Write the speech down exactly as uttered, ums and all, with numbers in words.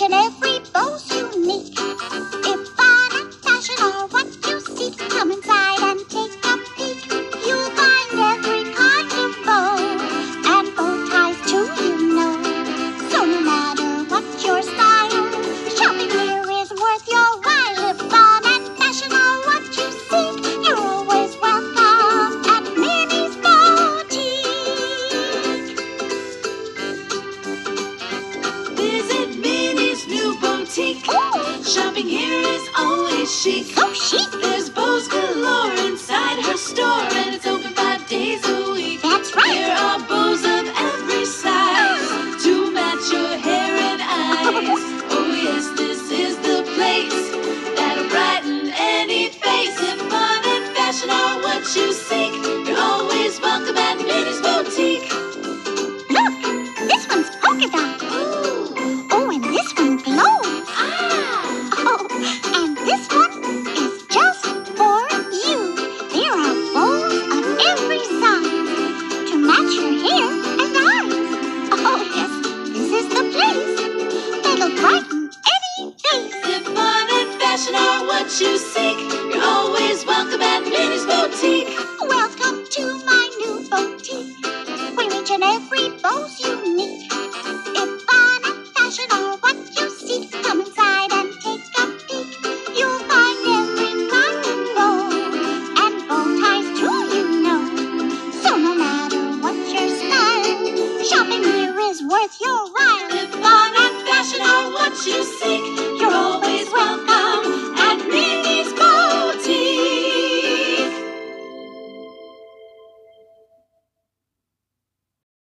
and every beau's unique. If fun and fashion are what you seek, come inside and take a peek. You'll find every kind of bow, and bow ties too, you know. So no matter what your style, shopping here is worth your while. If fun and fashion are what you seek, you're always welcome at Minnie's Boutique. Visit Minnie's new boutique. Ooh, Shopping here is always chic. so chic. There's bows galore inside her store, and it's open five days a week. That's right. There are bows of every size to match your hair and eyes. Oh yes, this is the place that'll brighten any face. If fun and fashion are what you seek, you're always welcome at Minnie's Boutique. Look, this one's polka dot. Ooh, Oh, and this one glows. ah, Oh, and this one is just for you. There are bows of every size to match your hair and eyes. Oh, yes, this is the place that'll brighten any face. if fun and fashion are what you seek, you're always welcome at Minnie's Boutique. Welcome to my new boutique, where each and every beau's unique. If fun and fashion are what you seek, come inside and take a peek. You'll find every kind of bow, and bow ties too, you know. So no matter what your style, shopping here is worth your while.